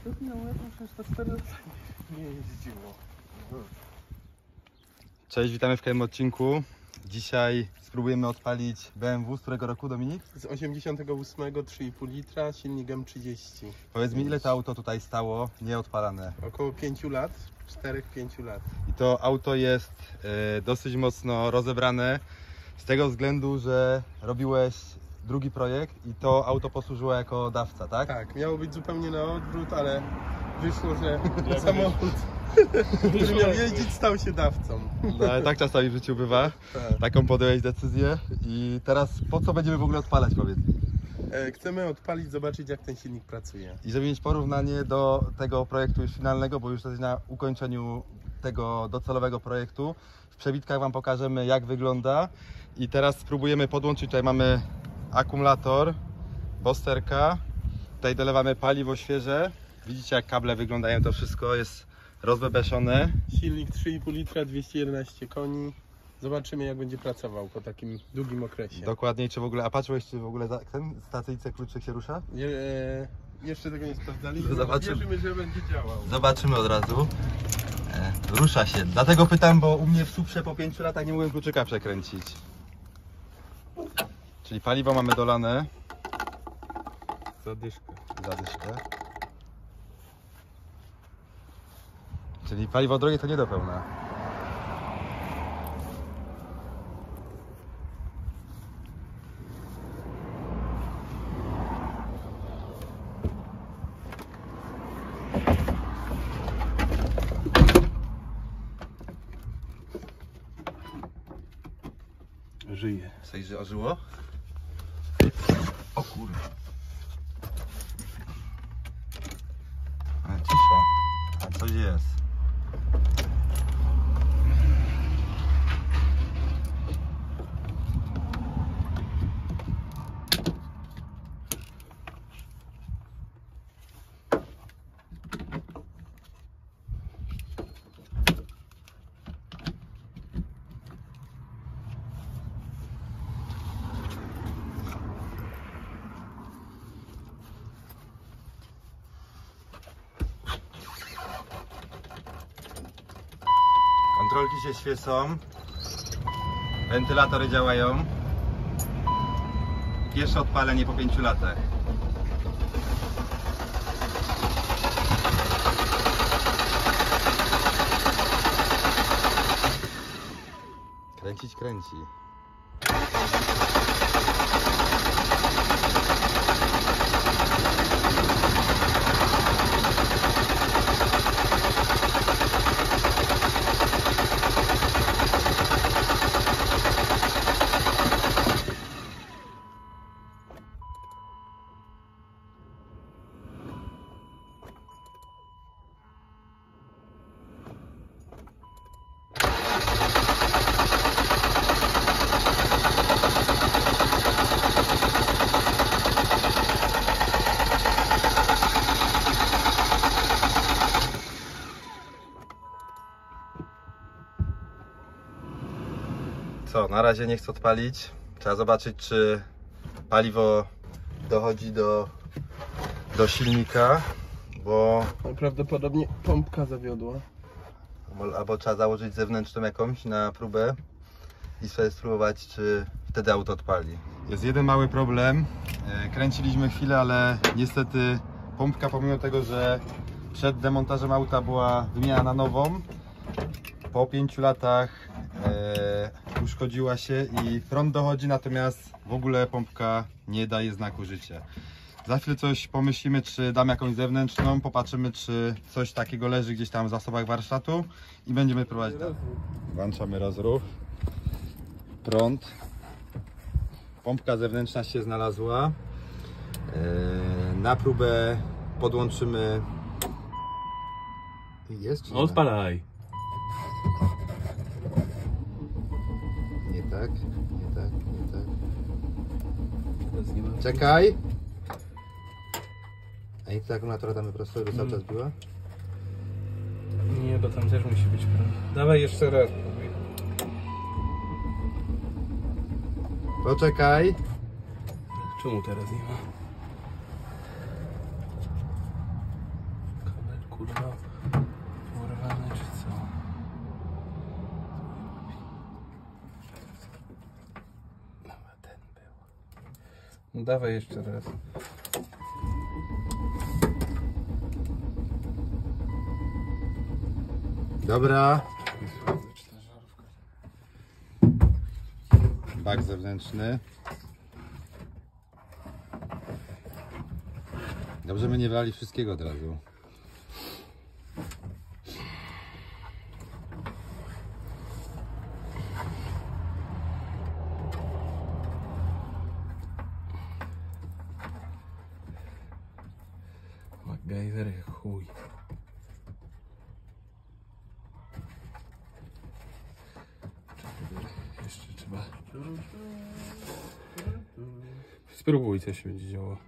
to 4 lata nie jeździło. Cześć, witamy w kolejnym odcinku. Dzisiaj spróbujemy odpalić BMW. Z którego roku, Dominik? Z 88, 3,5 litra, silnik M30. Powiedz mi, ile to auto tutaj stało nieodpalane? Około 5 lat, 4-5 lat. I to auto jest dosyć mocno rozebrane z tego względu, że robiłeś drugi projekt i to auto posłużyło jako dawca, tak? Tak, miało być zupełnie na odwrót, ale wyszło, że samochód, który miał jeździć, stał się dawcą. No, ale tak czasami w życiu bywa. Tak. Taką podjąłeś decyzję. I teraz po co będziemy w ogóle odpalać, powiedz mi? Chcemy odpalić, zobaczyć, jak ten silnik pracuje. I żeby mieć porównanie do tego projektu już finalnego, bo już jesteś na ukończeniu tego docelowego projektu, w przebitkach Wam pokażemy, jak wygląda. I teraz spróbujemy podłączyć. Tutaj mamy akumulator, bosterka. Tutaj dolewamy paliwo świeże. Widzicie, jak kable wyglądają, to wszystko jest rozbebeszone. Silnik 3,5 litra, 211 koni. Zobaczymy, jak będzie pracował po takim długim okresie. Dokładniej, czy w ogóle, a patrzyłeś, czy w ogóle ten stacyjce kluczyk się rusza? Jeszcze tego nie sprawdzaliśmy, Zobaczymy. wierzymy, że będzie działał. Zobaczymy od razu. Rusza się. Dlatego pytam, bo u mnie w Suprze po 5 latach nie mogłem kluczyka przekręcić. Czyli paliwo mamy dolane. Zadyszka. Zadyszkę. Czyli paliwo drogie to nie do pełna. Żyje. Coś ożyło? O kurde. Cisza. A coś jest. Kontrolki się świecą, wentylatory działają. Pierwsze odpalenie po 5 latach. Kręcić kręci. Co, na razie nie chcę odpalić. Trzeba zobaczyć, czy paliwo dochodzi do silnika, bo Prawdopodobnie pompka zawiodła. albo trzeba założyć zewnętrzną jakąś na próbę i sobie spróbować, czy wtedy auto odpali. Jest jeden mały problem. Kręciliśmy chwilę, ale niestety pompka, pomimo tego, że przed demontażem auta była wymiana na nową, po 5 latach uszkodziła się i prąd dochodzi, natomiast w ogóle pompka nie daje znaku życia. Za chwilę coś pomyślimy, czy dam jakąś zewnętrzną, popatrzymy, czy coś takiego leży gdzieś tam w zasobach warsztatu i będziemy próbować dalej. Włączamy rozruch, prąd, pompka zewnętrzna się znalazła. Na próbę podłączymy. Jest czy nie? Odpalaj. Nie tak, nie tak, nie tak. Czekaj. A nie to akumulatora damy prosto, żeby cały czas była? Nie, bo tam też musi być prąd. Dawaj jeszcze raz. Poczekaj. Czemu teraz nie ma? kurwa urwane czy co? Dobra, ten był. No dawaj jeszcze raz. Dobra. Bak zewnętrzny. Dobrze, my nie wlali wszystkiego od razu. MacGyver jak chuj. Jeszcze trzeba. Spróbuj, co się będzie działo.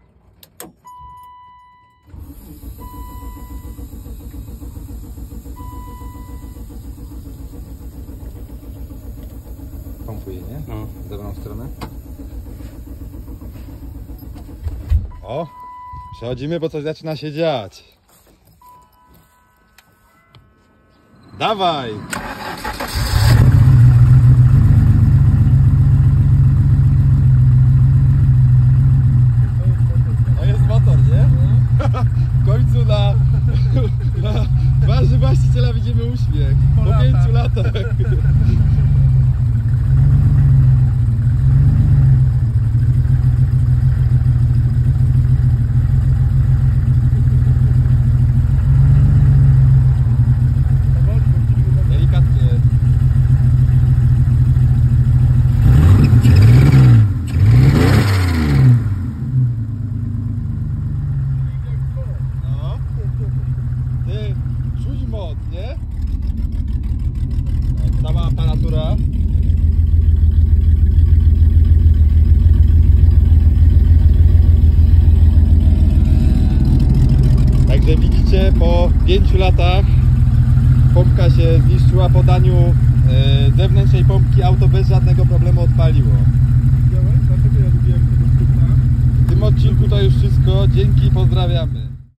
Pompuje, nie? No. W dobrą stronę. O! Przechodzimy, bo coś zaczyna się dziać. Dawaj! To jest motor, nie? W końcu na twarzy właściciela widzimy uśmiech. Po 5 latach. Delikatnie. No. Ty, czuć moc, nie? Cała aparatura. Także widzicie, po 5 latach pompka się zniszczyła. Po daniu zewnętrznej pompki auto bez żadnego problemu odpaliło. Dlatego ja lubiłem tego skróta. W tym odcinku to już wszystko. Dzięki, pozdrawiamy.